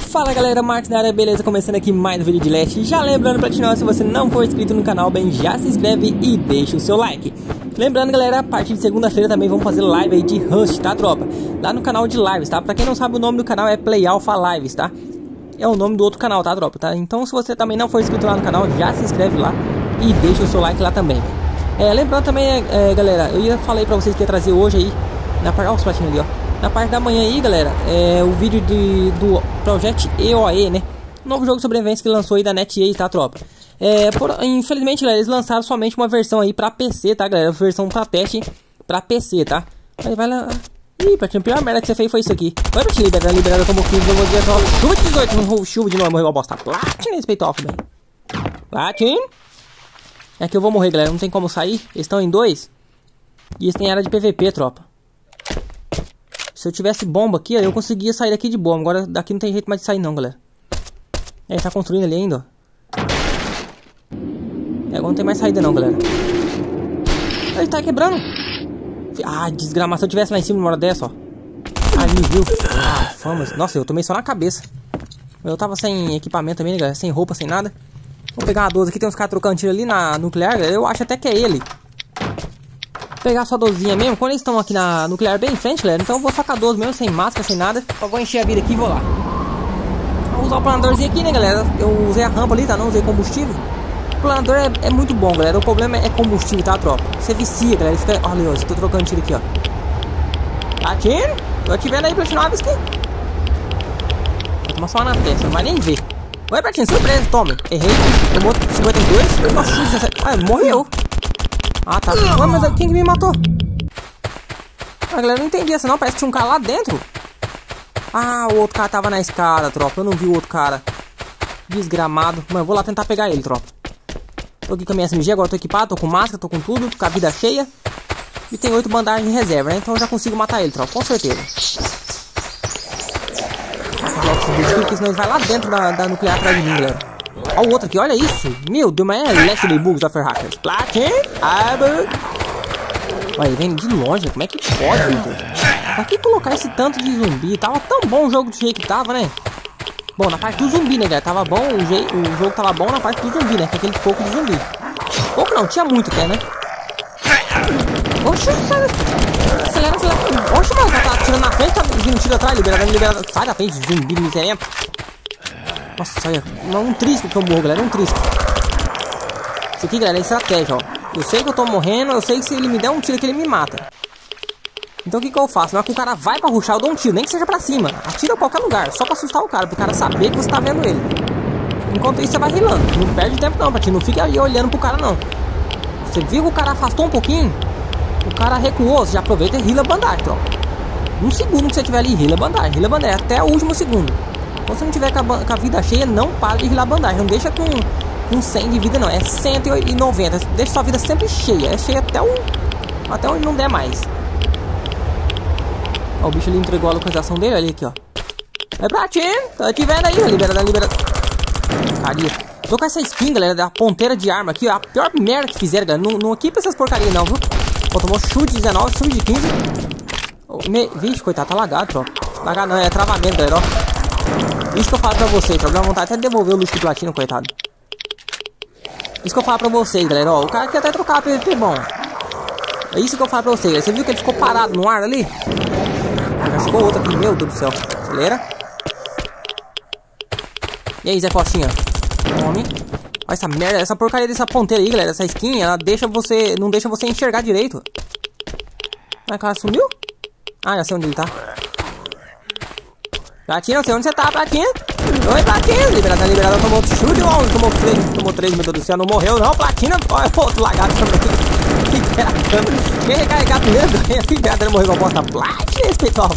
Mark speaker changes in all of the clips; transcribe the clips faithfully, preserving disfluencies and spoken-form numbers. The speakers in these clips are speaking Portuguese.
Speaker 1: Fala galera, Marcos na área, beleza? Começando aqui mais um vídeo de Last. Já lembrando pra continuar, se você não for inscrito no canal, bem, já se inscreve e deixa o seu like. Lembrando galera, a partir de segunda-feira também vamos fazer live aí de Rust, tá tropa? Lá no canal de lives, tá? Pra quem não sabe, o nome do canal é Play Alpha Lives, tá? É o nome do outro canal, tá tropa? Tá? Então se você também não for inscrito lá no canal, já se inscreve lá e deixa o seu like lá também. É, lembrando também, é, galera, eu ia falar aí pra vocês que ia trazer hoje aí, na parte, ó os platinhos ali, ó. Na parte da manhã aí, galera, é o vídeo de, do Project E O E, né? Novo jogo de sobrevivência que lançou aí da NetEase, tá, tropa? É, por, infelizmente, galera, eles lançaram somente uma versão aí pra P C, tá, galera? Versão pra teste pra P C, tá? Aí vai lá... Ih, Pratinho, a pior merda que você fez foi isso aqui. Vai pra te liberar, liberada como quinze, eu vou dizer só... Chuva de dezoito, chuva de novo, morreu a bosta. Platin nesse peito off, velho. Platin. É que eu vou morrer, galera, não tem como sair. Eles estão em dois. E eles têm área de P V P, tropa. Se eu tivesse bomba aqui, ó, eu conseguia sair daqui de bomba. Agora daqui não tem jeito mais de sair não, galera. É, ele tá construindo ali ainda, ó. É, agora não tem mais saída não, galera. Ele tá quebrando. Ah, desgramado. Se eu tivesse lá em cima numa hora dessa, ó. Ah, ele me viu. Ah, famas. Nossa, eu tomei só na cabeça. Eu tava sem equipamento também, né, galera? Sem roupa, sem nada. Vou pegar uma doze aqui. Tem uns caras trocando tiro ali na nuclear, galera. Eu acho até que é ele. Vou pegar só a dozinha mesmo. Quando eles estão aqui na nuclear bem em frente, galera, então eu vou sacar a doze mesmo, sem máscara, sem nada. Eu vou encher a vida aqui e vou lá. Vou usar o planadorzinho aqui, né, galera? Eu usei a rampa ali, tá? Não usei combustível. O planador é, é muito bom, galera. O problema é combustível, tá, tropa? Você vicia, galera. Ele fica... Olha, ó, estou trocando tiro aqui, ó. Tá tiro? Tô te vendo aí, Platinovis, aqui. Vou tomar só uma na testa, não vai nem ver. Oi, Pratinho, surpresa, tome. Errei. Tomou cinquenta e dois. Nossa, dezessete. Ah, morreu. Ah, tá. Ué, mas quem que me matou? Ah, galera, eu não entendi essa não. Parece que tinha um cara lá dentro. Ah, o outro cara tava na escada, tropa. Eu não vi o outro cara. Desgramado. Mano, eu vou lá tentar pegar ele, tropa. Tô aqui com a minha S M G, agora tô equipado, tô com máscara, tô com tudo, tô com a vida cheia. E tem oito bandagens em reserva, né? Então eu já consigo matar ele, tropa, com certeza. Porque senão ele vai lá dentro da, da nuclear atrás de mim, galera. Olha o outro aqui, olha isso. Meu Deus, mas é Leslie Bugs of Hackers. Platin, Aber. Olha, ele vem de longe, como é que pode, meu Deus? Pra que colocar esse tanto de zumbi? Tava tão bom o jogo do jeito que tava, né? Bom, na parte do zumbi, né, galera? Tava bom, o, jeito, o jogo tava bom na parte do zumbi, né? Com aquele pouco de zumbi. Pouco não, tinha muito até, né? Oxe, acelera, acelera, acelera. Oxe, mano, tá atirando na frente, tá vindo tiro atrás, liberado, liberado. Sai da frente, zumbi miserento. Nossa, olha, um trisco que eu morro, galera, um trisco. Isso aqui, galera, é estratégia, ó. Eu sei que eu tô morrendo, eu sei que se ele me der um tiro aqui, ele me mata. Então o que que eu faço? Na hora que o cara vai pra rushar, eu dou um tiro, nem que seja pra cima. Atira em qualquer lugar, só pra assustar o cara, pro cara saber que você tá vendo ele. Enquanto isso, você vai rilando. Não perde tempo não, Pratinho, não fica aí olhando pro cara, não. Você viu que o cara afastou um pouquinho, o cara recuou, você já aproveita e rila a bandagem, ó. Um segundo que você tiver ali, rila a bandagem, rila a bandagem, até o último segundo. Quando você não tiver com a, com a vida cheia, não para de rilar a bandagem. Não deixa com, com cem de vida, não. É cento e noventa. Deixa sua vida sempre cheia. É cheia até, o, até onde não der mais. Ó, o bicho ali entregou a localização dele. Ali, aqui, ó. É Pratinho. Tô te vendo aí. Liberada, liberada. Caria. Tô com essa skin, galera, da ponteira de arma aqui. Ó, a pior merda que fizeram, galera. Não, não equipa essas porcarias, não, viu? Ó, tomou chute de dezenove, chute de quinze. Oh, me... Vixe, coitado, tá lagado, tropa. Lagado não, é travamento, galera, ó. Isso que eu falo pra vocês, tropa. Dá vontade até de devolver o luxo de platina, coitado. Isso que eu falo pra vocês, galera, ó. O cara quer até trocar a P V P bom. É isso que eu falo pra vocês, galera. Você viu que ele ficou parado no ar ali? Já chegou outro aqui, meu Deus do céu. Acelera. E aí, Zé Costinha? Tome. Olha essa merda, essa porcaria dessa ponteira aí, galera. Essa skin, ela deixa você... Não deixa você enxergar direito. Ah, o cara sumiu? Ah, já sei onde ele tá. Platinho, não sei onde você tá, Platinho. Oi, Platinho. Liberada, liberada, tomou chute, ó. Tomou três, tomou três, meu Deus do céu. Não morreu, não, Platinho. Olha, outro lagado também. Quem recarregar primeiro ganha. Liberada, morreu com a bosta. Platinho, respeitoso.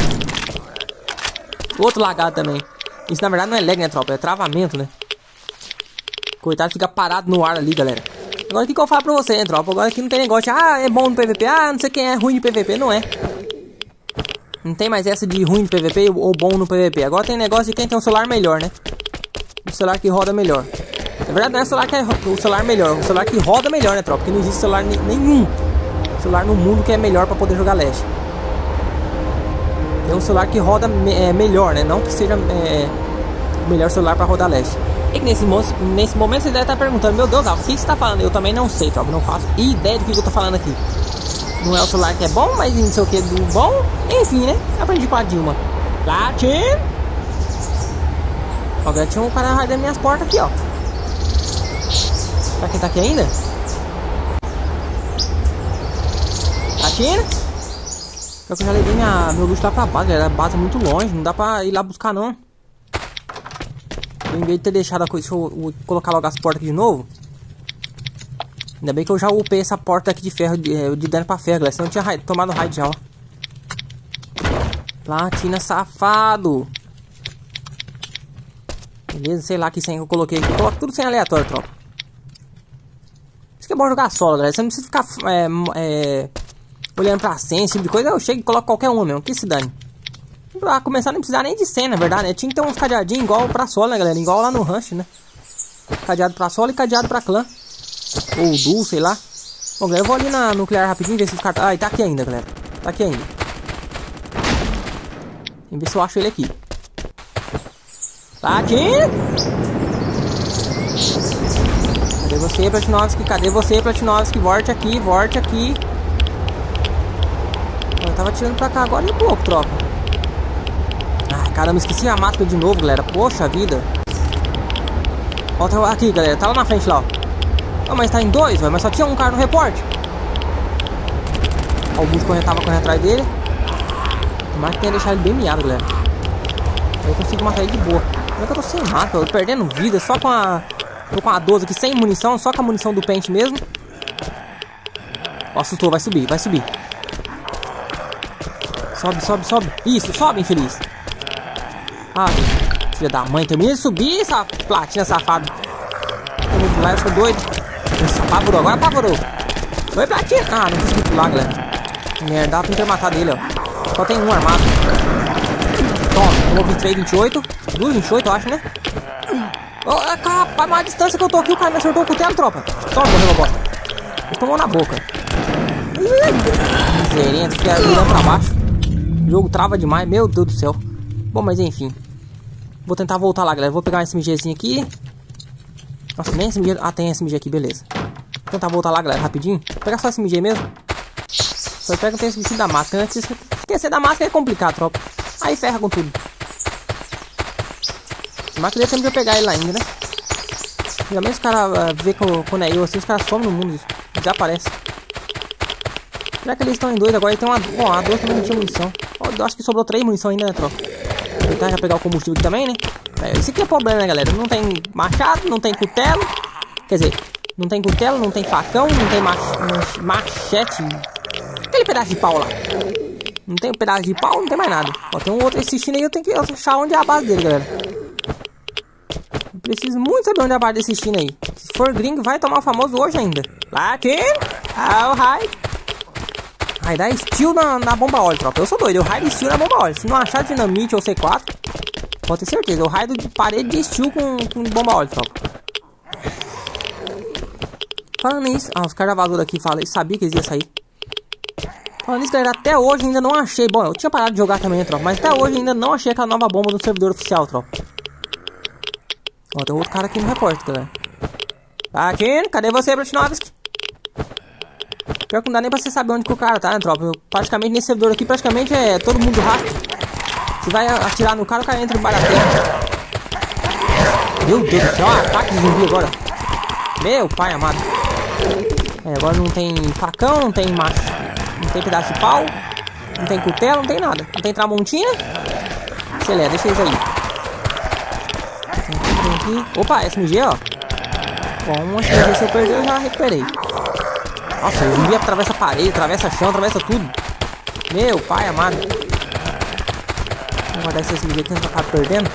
Speaker 1: Outro lagado também. Isso na verdade não é lag, né, tropa? É travamento, né? Coitado, fica parado no ar ali, galera. Agora o que, que eu falo pra você, né, tropa? Agora aqui não tem negócio de, ah, é bom no P V P. Ah, não sei quem é ruim de P V P. Não é. Não tem mais essa de ruim de P V P ou bom no P V P. Agora tem negócio de quem tem um celular melhor, né? Um celular que roda melhor. Na verdade não é o celular que é o celular melhor. O celular que roda melhor, né, tropa? Porque não existe celular nenhum celular no mundo que é melhor pra poder jogar Last. Tem um celular que roda me é, melhor, né? Não que seja é, o melhor celular pra rodar Leste. E que nesse, nesse momento você deve estar perguntando, meu Deus, Alvo, o que você tá falando? Eu também não sei, tropa, não faço ideia do que eu tô falando aqui. Não é o celular que é bom, mas não sei o que do bom. Enfim, né? Aprendi com a Dilma. Latim! Ó, já tinha um cara raidando minhas portas aqui, ó. Será quem tá aqui ainda? Latim! Só que eu já levei minha, meu luxo lá pra base, galera. A base é muito longe, não dá pra ir lá buscar, não. Em vez de ter deixado a coisa, deixa eu colocar logo as portas aqui de novo. Ainda bem que eu já upei essa porta aqui de ferro, de, de dano pra ferro, galera. Senão eu tinha raid, tomado raid já, ó. Platina safado. Beleza, sei lá que senha que eu coloquei aqui. Coloca tudo sem aleatório, tropa. Isso que é bom jogar solo, galera. Você não precisa ficar é, é, olhando pra senha, esse tipo de coisa. Eu chego e coloco qualquer um mesmo, que se dane. Pra começar não precisar nem de senha, na verdade, né? Tinha que ter uns cadeadinhos igual pra solo, né, galera? Igual lá no Rush, né? Cadeado pra solo e cadeado pra clã. Ou duo, sei lá. Bom, galera, eu vou ali na nuclear rapidinho, ver se os caras... Ah, e tá aqui ainda, galera. Tá aqui ainda. Vamos ver se eu acho ele aqui. Tá aqui! Cadê você, Platinovski? Cadê você, Platinovski? Volte aqui, volte aqui. Eu tava tirando pra cá agora um pouco, tropa. Ai, caramba, esqueci a máscara de novo, galera. Poxa vida. Ó, tá aqui, galera. Tá lá na frente, lá, ó. Oh, mas tá em dois, véio, mas só tinha um cara no reporte. Ó, o Bush tava correndo atrás dele. Mas tem que deixar ele bem miado, galera. Eu consigo matar ele de boa. Como é que eu tô sem mata? Tô perdendo vida só com a... Tô com a doze aqui sem munição, só com a munição do pente mesmo. Ó, assustou, vai subir, vai subir. Sobe, sobe, sobe. Isso, sobe, infeliz. Ah, filha da mãe, termina de subir essa platina safado. Eu vou pular, eu sou doido. Nossa, apavorou, agora apavorou. Oi, platina. Ah, não consegui pular, galera. Merda, dá pra ter matado ele, ó. Só tem um armado. Toma, tomou vinte e três, vinte e oito. duas, vinte e oito, eu acho, né? Oh, rapaz, mas a distância que eu tô aqui, o cara me acertou o cutelo, tropa. Toma, morreu, bosta. Ele tomou na boca. Miserento, fica virando pra baixo. O jogo trava demais, meu Deus do céu. Bom, mas enfim. Vou tentar voltar lá, galera. Vou pegar um SMGzinho aqui. Nossa, nem S M G... Ah, tem S M G aqui, beleza. Vou tentar voltar lá, galera, rapidinho. Vou pegar só S M G mesmo. Só espero que não tenha esquecido da máscara, né? Se esquecer da máscara é complicado, tropa. Aí ferra com tudo. Mas que tempo de eu pegar ele lá ainda, né? Geralmente os caras uh, vê quando é eu assim, os caras somem no mundo. Desaparece. Será que eles estão em dois agora? E tem uma... Bom, a dois também não tinha munição. Oh, eu acho que sobrou três munição ainda, né, tropa? Vou tentar já pegar o combustível aqui também, né? Esse aqui é o problema, né, galera? Não tem machado, não tem cutelo. Quer dizer, não tem cutelo, não tem facão, não tem mach... machete. Aquele pedaço de pau lá. Não tem um pedaço de pau, não tem mais nada. Ó, tem um outro assistindo aí, eu tenho que achar onde é a base dele, galera. Eu preciso muito saber onde é a base desse China aí. Se for gringo, vai tomar o famoso hoje ainda. Latin! Ao raio! Aí dá steel na, na bomba óleo, tropa. Eu sou doido, eu raio steel na bomba óleo. Se não achar dinamite ou C quatro, pode ter certeza. Eu raio de parede de steel com, com bomba óleo, tropa. Falando nisso... Ah, os caras vazou daqui, falei, sabia que eles iam sair. Falando nisso, galera, até hoje ainda não achei. Bom, eu tinha parado de jogar também, tropa. Mas até hoje ainda não achei aquela nova bomba no servidor oficial, tropa. Ó, tem outro cara aqui no repórter, galera. Platin, cadê você, Platinovski? Pior que não dá nem pra você saber onde que o cara tá, né, tropa? Eu, praticamente nesse servidor aqui, praticamente é todo mundo hack. Você vai atirar no cara, o cara entra embaixo da terra. Meu Deus do céu, ataque de zumbi agora. Meu pai amado. É, agora não tem facão, não tem macho, não tem pedaço de pau, não tem cutelo, não tem nada. Não tem tramontina. Acelera, deixa eles aí. Aqui. Opa, S M G, ó. Bom, S M G se eu perder, eu já recuperei. Nossa, o zumbi atravessa a parede, atravessa chão, atravessa tudo. Meu pai amado. Vou guardar esse S M G aqui, eu acabo perdendo.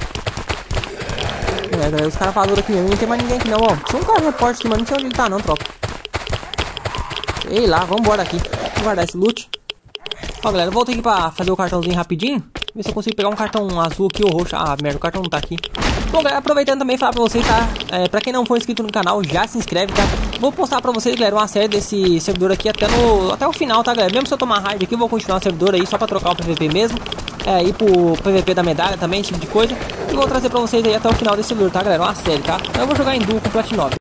Speaker 1: É, galera, os caras falaram aqui mesmo, não tem mais ninguém aqui não, ó. Tinha um cara no repórter aqui, mas não sei onde ele tá não, tropa. Sei lá, vambora aqui. Vou guardar esse loot. Ó, galera, eu voltei aqui pra fazer o cartãozinho rapidinho. Ver se eu consigo pegar um cartão azul aqui ou roxo. Ah, merda, o cartão não tá aqui. Bom, galera, aproveitando também falar pra vocês, tá? É, pra quem não for inscrito no canal, já se inscreve, tá? Vou postar pra vocês, galera, uma série desse servidor aqui até, no, até o final, tá, galera? Mesmo se eu tomar raid aqui, eu vou continuar o servidor aí só pra trocar o P V P mesmo. é, ir pro P V P da medalha também, esse tipo de coisa. E vou trazer pra vocês aí até o final desse servidor, tá, galera? Uma série, tá? Então eu vou jogar em duo com o Platinum.